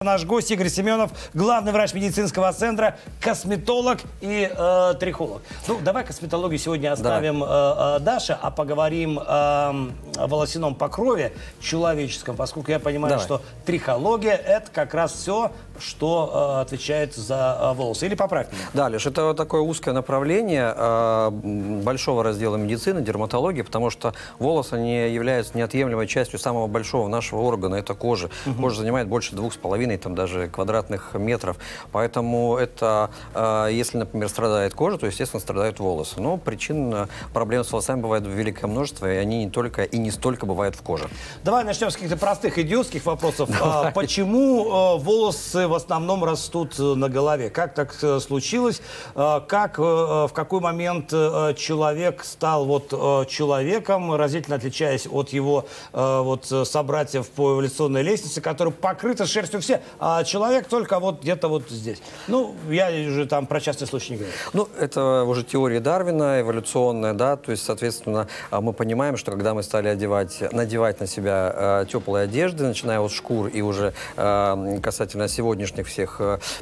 Наш гость Игорь Семенов, главный врач медицинского центра, косметолог и трихолог. Ну, давай косметологию сегодня оставим Даше, а поговорим о волосяном покрове человеческом, поскольку я понимаю, что трихология – это как раз все, что отвечает за волосы. Или поправь меня. Да, Леш, это такое узкое направление большого раздела медицины, дерматологии, потому что волосы не являются неотъемлемой частью самого большого нашего органа, это кожа. Кожа занимает больше 2,5 там даже квадратных метров. Поэтому это, если, например, страдает кожа, то, естественно, страдают волосы. Но причин проблем с волосами бывает великое множество, и они не только и не столько бывают в коже. Давай начнем с каких-то простых идиотских вопросов. Почему волосы в основном растут на голове? Как так случилось? Как, в какой момент человек стал человеком, разительно отличаясь от его собратьев по эволюционной лестнице, которые покрыты шерстью все, а человек только где-то здесь. Ну, я уже там про частный случай не говорю. Ну, это уже теория Дарвина, эволюционная, да, то есть, соответственно, мы понимаем, что когда мы стали надевать на себя теплые одежды, начиная от шкур и уже касательно сегодняшних всех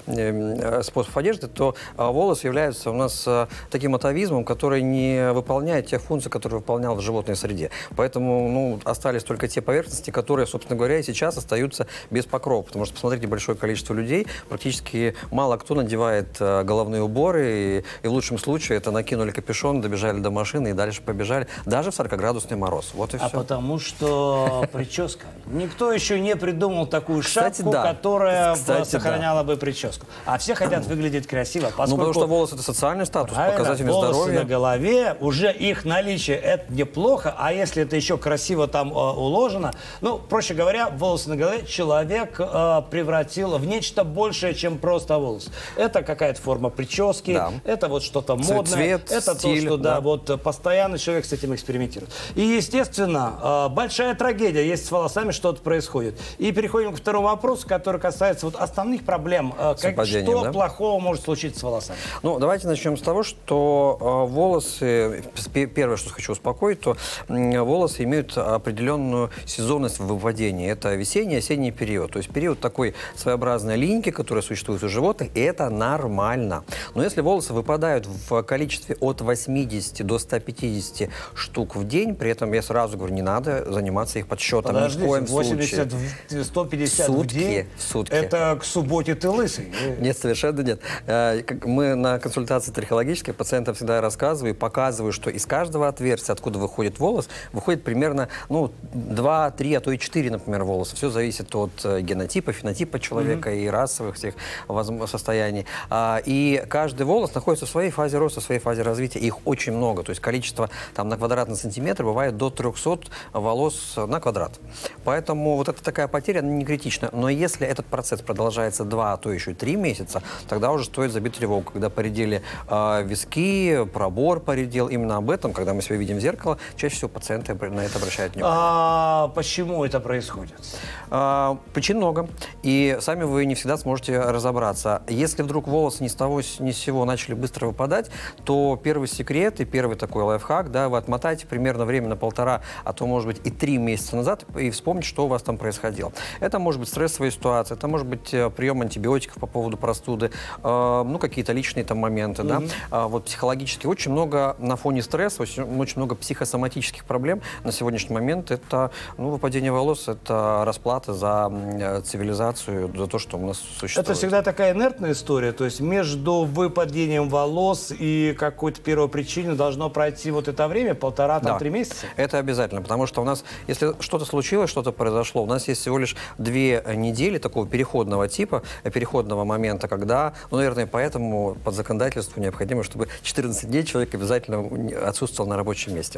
способов одежды, то волос является у нас таким атовизмом, который не выполняет тех функций, которые выполнял в животной среде. Поэтому, остались только те поверхности, которые, собственно говоря, и сейчас остаются без покрова. Потому что, посмотрите, большое количество людей, практически мало кто надевает головные уборы, и в лучшем случае это накинули капюшон, добежали до машины и дальше побежали, даже в 40-градусный мороз. Вот и все. Потому что прическа. Никто еще не придумал такую шапку, которая сохраняла бы прическу. А все хотят выглядеть красиво. Потому что волосы – это социальный статус, показатель здоровья. Волосы на голове, уже их наличие – это неплохо, а если это еще красиво там уложено, проще говоря, волосы на голове человек превратил в нечто большее, чем просто волос. Это какая-то форма прически, это что-то модное, цвет, это стиль, то, что постоянно человек с этим экспериментирует. И, естественно, большая трагедия, если с волосами что-то происходит. И переходим к второму вопросу, который касается основных проблем. Что плохого может случиться с волосами? Давайте начнем с того, что волосы, первое, что хочу успокоить, то волосы имеют определенную сезонность в выпадении. Это весенний, осенний период. То есть период такой своеобразной линьки, которая существует у животных, и это нормально. Но если волосы выпадают в количестве от 80 до 150 штук в день, при этом я сразу говорю, не надо заниматься их подсчетом. Подождите, ни в коем 80, 150 в день? В сутки. Это к субботе ты лысый? Нет, совершенно нет. Мы на консультации трихологической пациентам всегда рассказываю и показываю, что из каждого отверстия, откуда выходит волос, выходит примерно 2, 3, а то и 4, например, волоса. Все зависит от генотипа, фенотипа человека и расовых всех состояний. И каждый волос находится в своей фазе роста, в своей фазе развития. Их очень много. То есть количество на квадратный сантиметр бывает до 300 волос на квадрат. Поэтому это такая потеря, она не критична. Но если этот процесс продолжается 2, а то еще 3 месяца, тогда уже стоит забить тревогу. Когда поредели виски, пробор поредел, именно об этом, когда мы себя видим в зеркало, чаще всего пациенты на это обращают внимание. Почему это происходит? Причин много. И сами вы не всегда сможете разобраться. Если вдруг волосы ни с того ни с сего начали быстро выпадать, то первый секрет и первый такой лайфхак, вы отмотаете примерно время на 1,5, а то, может быть, и 3 месяца назад, и вспомните, что у вас там происходило. Это может быть стрессовая ситуация, это может быть прием антибиотиков по поводу простуды, какие-то личные моменты, психологически очень много на фоне стресса, очень много психосоматических проблем на сегодняшний момент. Это, выпадение волос, это расплата за цивилизацию, за то, что у нас существует. Это всегда такая инертная история, то есть между выпадением волос и какой-то первопричиной должно пройти это время, 1,5-3 месяца? Это обязательно, потому что у нас, если что-то случилось, что-то произошло, у нас есть всего лишь 2 недели такого переходного типа, переходного момента, когда, наверное, поэтому под законодательству необходимо, чтобы 14 дней человек обязательно отсутствовал на рабочем месте.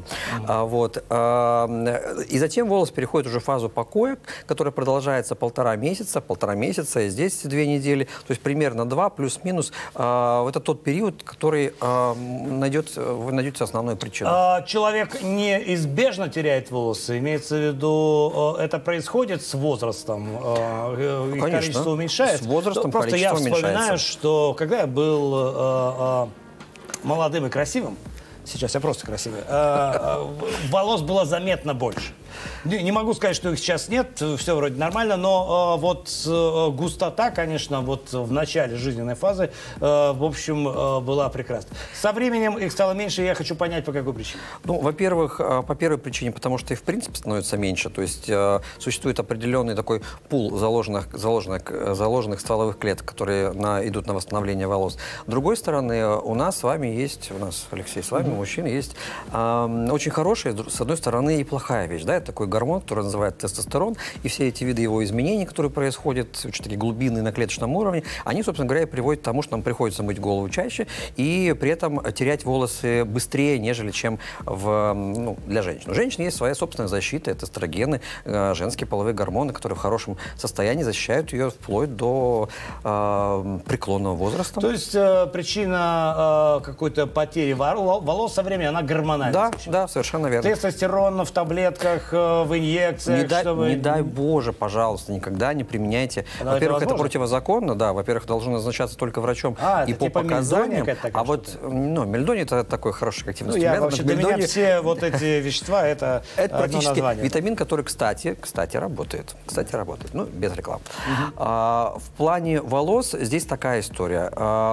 И затем волос переходит уже в фазу покоя, которая продолжается 1,5 месяца, и здесь 2 недели, то есть примерно 2 плюс-минус. Это тот период, который вы найдете основную причину. Человек неизбежно теряет волосы, имеется в виду, это происходит с возрастом, их количество уменьшается? С возрастом просто количество уменьшается. Я вспоминаю, уменьшается. что когда я был молодым и красивым, сейчас я просто красивый, волос было заметно больше. Не могу сказать, что их сейчас нет, все вроде нормально, но вот густота, конечно, вот в начале жизненной фазы, в общем, была прекрасна. Со временем их стало меньше, и я хочу понять, по какой причине. Ну, во-первых, по первой причине, потому что их, в принципе, становится меньше. То есть существует определенный такой пул заложенных стволовых клеток, которые идут на восстановление волос. С другой стороны, у нас с вами есть, Алексей, с вами, мужчин, есть очень хорошая, с одной стороны, и плохая вещь. Да? Это такой гормон, который называется тестостерон, и все эти виды его изменений, которые происходят, очень такие глубинные на клеточном уровне, они, собственно говоря, приводят к тому, что нам приходится мыть голову чаще и при этом терять волосы быстрее, нежели чем для женщин. У женщин есть своя собственная защита, это эстрогены, женские половые гормоны, которые в хорошем состоянии защищают ее вплоть до преклонного возраста. То есть причина какой-то потери волос со временем, она гормональная? Да, совершенно верно. Тестостерон в таблетках, в инъекциях? Не дай Боже, пожалуйста, никогда не применяйте. Во-первых, это противозаконно, да. Во-первых, должно назначаться только врачом и по показаниям. А вот мельдоний — это такой хороший активный метод. Вообще, для меня все вот эти вещества — это практически витамин, который, кстати, работает. Ну, без рекламы. В плане волос здесь такая история.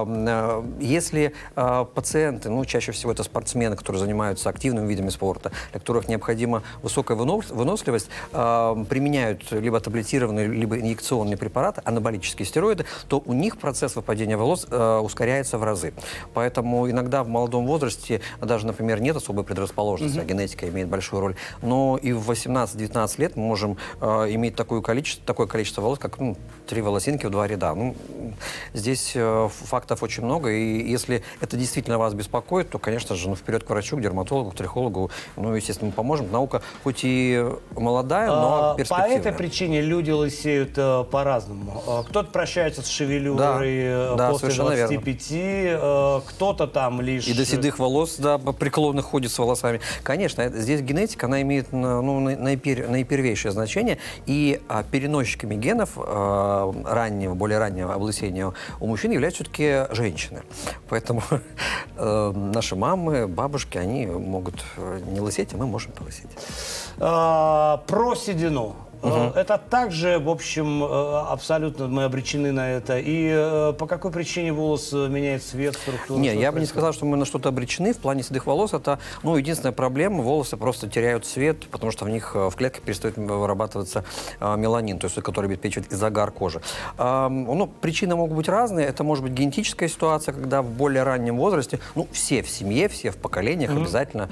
Если пациенты, чаще всего это спортсмены, которые занимаются активными видами спорта, для которых необходима высокая выносливость, применяют либо таблетированные, либо инъекционные препараты, анаболические стероиды, то у них процесс выпадения волос ускоряется в разы. Поэтому иногда в молодом возрасте даже, например, нет особой предрасположенности, а генетика имеет большую роль. Но и в 18-19 лет мы можем иметь такое количество волос, как 3 волосинки в 2 ряда. Здесь фактов очень много, и если это действительно вас беспокоит, то, конечно же, вперед к врачу, к дерматологу, к трихологу, естественно, мы поможем. Наука хоть и молодая, но перспективная. По этой причине люди лысеют по-разному. Кто-то прощается с шевелюрой после 25, кто-то там лишь... И до седых волос, преклонных ходит с волосами. Конечно, здесь генетика, она имеет наипервейшее значение, и переносчиками генов более раннего облысения у мужчин являются все-таки женщины. Поэтому наши мамы, бабушки, они могут не лысеть, а мы можем полысеть. Про седину. Это также, в общем, абсолютно мы обречены на это. И по какой причине волос меняет цвет, структуру? Нет, я бы не сказал, что мы на что-то обречены. В плане седых волос это, единственная проблема. Волосы просто теряют цвет, потому что в них в клетках перестает вырабатываться меланин, то есть который обеспечивает и загар кожи. Причины могут быть разные. Это может быть генетическая ситуация, когда в более раннем возрасте, все в семье, все в поколениях обязательно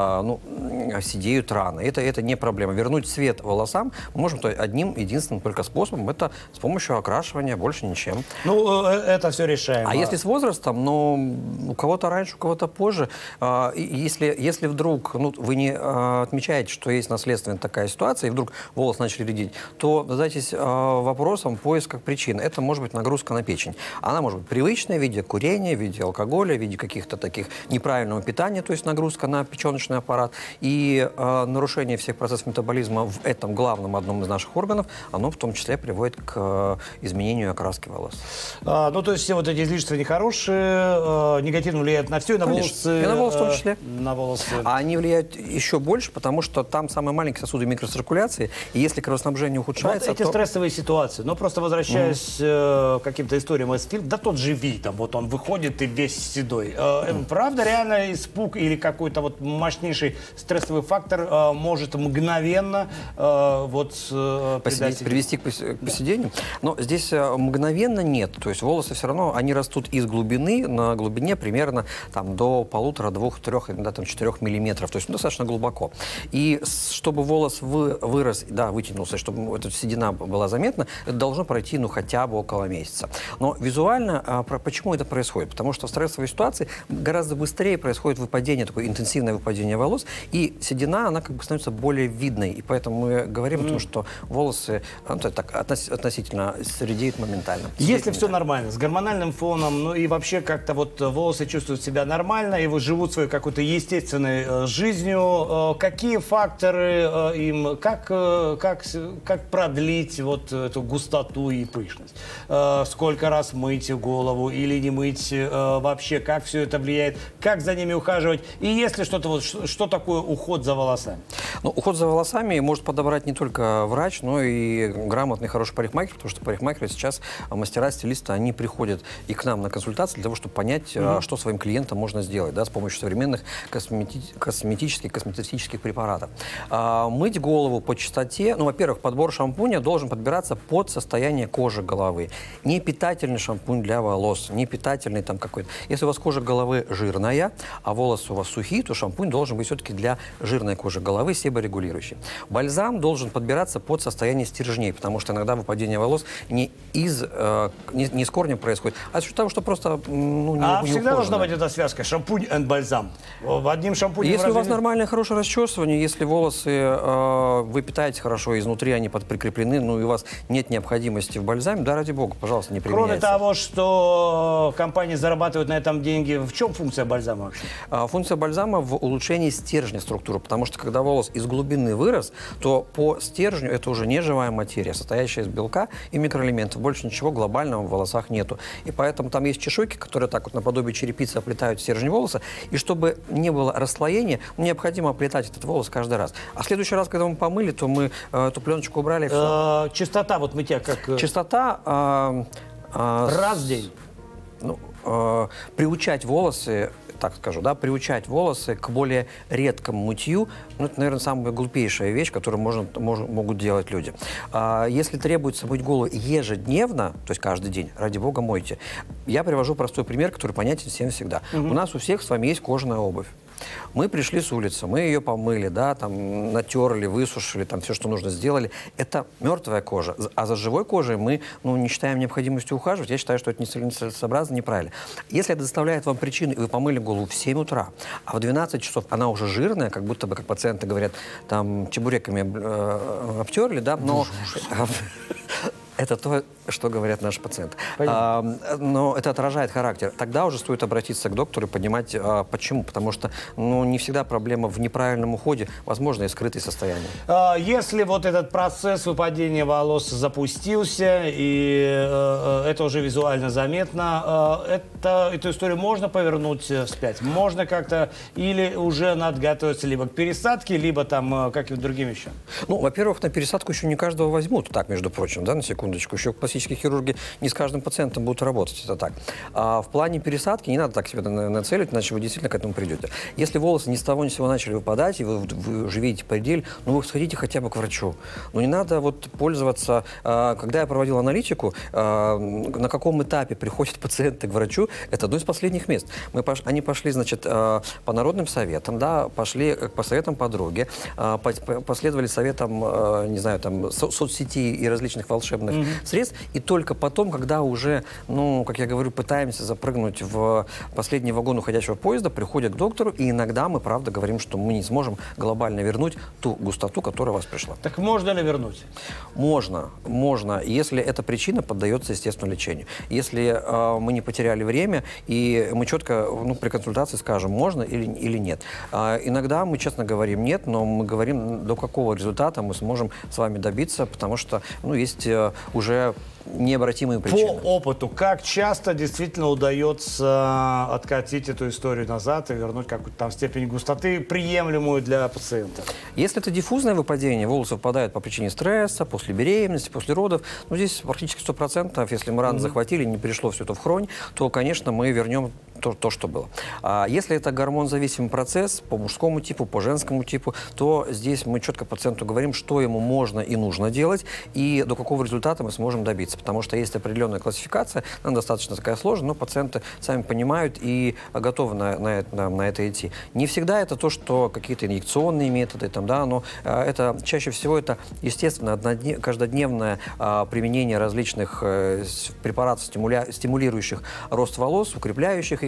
седеют рано. Это не проблема. Вернуть цвет волосам можем одним единственным только способом, это с помощью окрашивания, больше ничем. Это все решаемо. А если с возрастом, у кого-то раньше, у кого-то позже, если вдруг вы не отмечаете, что есть наследственная такая ситуация, и вдруг волос начали редеть, то задайтесь вопросом поиска причин. Это может быть нагрузка на печень. Она может быть привычная в виде курения, в виде алкоголя, в виде каких-то таких неправильного питания, то есть нагрузка на печеночный аппарат, и нарушение всех процессов метаболизма в этом главном одном из наших органов, оно в том числе приводит к изменению окраски волос. То есть все вот эти излишества нехорошие, негативно влияют на все, и на волосы. И на волосы в том числе. На волосы. А они влияют еще больше, потому что там самые маленькие сосуды микроциркуляции, и если кровоснабжение ухудшается... Вот эти стрессовые ситуации, просто возвращаясь к каким-то историям из фильма, тот же Ви, он выходит и весь седой. Правда, реально испуг или какой-то мощнейший стрессовый фактор может мгновенно привести к поседению. Но здесь мгновенно нет. То есть волосы все равно, они растут из глубины, на глубине примерно до 1,5, 2, 3, иногда 4 миллиметров. То есть достаточно глубоко. И чтобы волос вырос, вытянулся, чтобы эта седина была заметна, это должно пройти хотя бы около месяца. Но визуально, почему это происходит? Потому что в стрессовой ситуации гораздо быстрее происходит выпадение, такое интенсивное выпадение волос, и седина, она становится более видной. И поэтому мы говорим о том, что что волосы так, относительно редеют моментально. Если все нормально, с гормональным фоном, ну и вообще как-то вот волосы чувствуют себя нормально, и вот живут своей какой-то естественной жизнью, какие факторы им, как продлить вот эту густоту и пышность? Сколько раз мыть голову или не мыть вообще, как все это влияет, как за ними ухаживать, и если что-то вот, что такое уход за волосами? Ну, уход за волосами может подобрать не только врач, но и грамотный, хороший парикмахер, потому что парикмахеры сейчас, мастера, стилисты, они приходят и к нам на консультации для того, чтобы понять, что своим клиентам можно сделать, да, с помощью современных косметических, косметических препаратов. Мыть голову по частоте, ну, во-первых, подбор шампуня должен подбираться под состояние кожи головы. Не питательный шампунь для волос, не питательный там какой-то. Если у вас кожа головы жирная, а волосы у вас сухие, то шампунь должен быть все-таки для жирной кожи головы, себорегулирующий. Бальзам должен подбираться под состояние стержней, потому что иногда выпадение волос не с корнем происходит, а за счет того, что просто не всегда должна быть эта связка шампунь и бальзам. В одним шампуне. Если у вас нормальное, хорошее расчесывание, если волосы вы питаете хорошо, изнутри они прикреплены, ну и у вас нет необходимости в бальзаме, да, ради бога, пожалуйста, не применяйте. Кроме того, что компании зарабатывают на этом деньги, в чем функция бальзама вообще? Функция бальзама в улучшении стержня структуры, потому что когда волос из глубины вырос, то по стержню это уже не живая материя, состоящая из белка и микроэлементов. Больше ничего глобального в волосах нету. И поэтому там есть чешуйки, которые так вот наподобие черепицы оплетают стержень волоса. И чтобы не было расслоения, необходимо оплетать этот волос каждый раз. А в следующий раз, когда мы помыли, то мы эту пленочку убрали. Частота вот мытья как? Частота... раз в день. Приучать волосы, так скажу, да, приучать волосы к более редкому мытью, ну, это, наверное, самая глупейшая вещь, которую могут делать люди. Если требуется мыть голову ежедневно, то есть каждый день, ради бога, мойте. Я привожу простой пример, который понятен всем всегда. У нас у всех с вами есть кожаная обувь. Мы пришли с улицы, мы ее помыли, да, там, натерли, высушили, там, все, что нужно, сделали. Это мертвая кожа. А за живой кожей мы, не считаем необходимостью ухаживать. Я считаю, что это нецелесообразно, неправильно. Если это доставляет вам причину, и вы помыли голову в 7 утра, а в 12 часов она уже жирная, как будто бы, как пациенты говорят, там, чебуреками обтерли, да, но... Это то, что говорят наши пациенты. Но это отражает характер. Тогда уже стоит обратиться к доктору и понимать, почему. Потому что не всегда проблема в неправильном уходе, возможно, и скрытые состояния. Если вот этот процесс выпадения волос запустился, и это уже визуально заметно, эту историю можно повернуть вспять? Можно как-то, или уже надо готовиться либо к пересадке, либо там каким-то другим вещам? Ну, во-первых, на пересадку еще не каждого возьмут, так, между прочим, да, на секундочку. Еще пластические хирурги не с каждым пациентом будут работать, это так. А в плане пересадки не надо так себе нацелить, иначе вы действительно к этому придете. Если волосы ни с того ни с сего начали выпадать, и вы уже видите предель, вы сходите хотя бы к врачу. Но не надо вот пользоваться... Когда я проводил аналитику, на каком этапе приходят пациенты к врачу, это одно из последних мест. Они пошли, значит, по народным советам, да, пошли по советам подруги, последовали советам, не знаю, там, соцсетей и различных волшебных средств, и только потом, когда уже, как я говорю, пытаемся запрыгнуть в последний вагон уходящего поезда, приходят к доктору, и иногда мы, правда, говорим, что мы не сможем глобально вернуть ту густоту, которая у вас пришла. Так можно ли вернуть? Можно, если эта причина поддается естественному лечению. Если мы не потеряли время, и мы четко при консультации скажем, можно или нет. Иногда мы честно говорим нет, но мы говорим, до какого результата мы сможем с вами добиться, потому что есть уже необратимые причины. По опыту, как часто действительно удается откатить эту историю назад и вернуть какую-то там степень густоты, приемлемую для пациента? Если это диффузное выпадение, волосы выпадают по причине стресса, после беременности, после родов, здесь практически 100%, если мы рано захватили, не перешло все это в хронь, то, конечно, мы вернем то, что было. А если это гормонзависимый процесс по мужскому типу, по женскому типу, то здесь мы четко пациенту говорим, что ему можно и нужно делать, и до какого результата мы сможем добиться. Потому что есть определенная классификация, она достаточно такая сложная, но пациенты сами понимают и готовы на это идти. Не всегда это то, что какие-то инъекционные методы, но это чаще всего это, естественно, каждодневное применение различных препаратов, стимулирующих рост волос, укрепляющих их,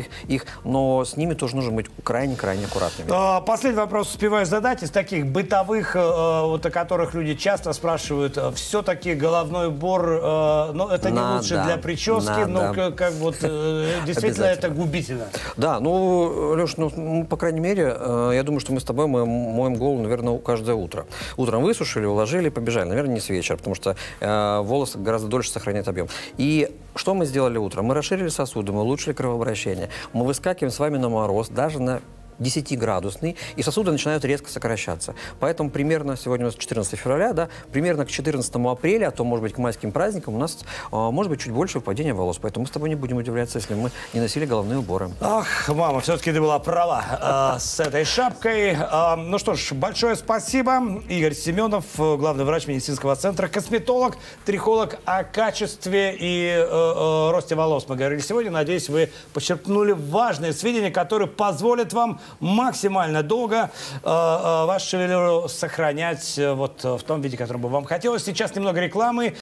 их, но с ними тоже нужно быть крайне-крайне аккуратными. Последний вопрос успеваю задать. Из таких бытовых, вот, о которых люди часто спрашивают, все-таки головной убор, ну, это не лучше для прически, но как вот действительно это губительно. Да, ну, Леш, ну, по крайней мере, я думаю, что мы с тобой моем голову, наверное, каждое утро. Утром высушили, уложили, побежали. Наверное, не с вечера, потому что волосы гораздо дольше сохраняют объем. И что мы сделали утром? Мы расширили сосуды, мы улучшили кровообращение. Мы выскакиваем с вами на мороз, даже на 10-градусный, и сосуды начинают резко сокращаться. Поэтому примерно, сегодня у нас 14 февраля, да, примерно к 14 апреля, а то, может быть, к майским праздникам у нас может быть чуть больше выпадения волос. Поэтому мы с тобой не будем удивляться, если мы не носили головные уборы. Ах, мама, все-таки ты была права с этой шапкой. Ну что ж, большое спасибо. Игорь Семенов, главный врач медицинского центра, косметолог, трихолог о качестве и росте волос. Мы говорили сегодня. Надеюсь, вы почерпнули важные сведения, которые позволят вам максимально долго вашу шевелюру сохранять вот в том виде, которым бы вам хотелось. Сейчас немного рекламы.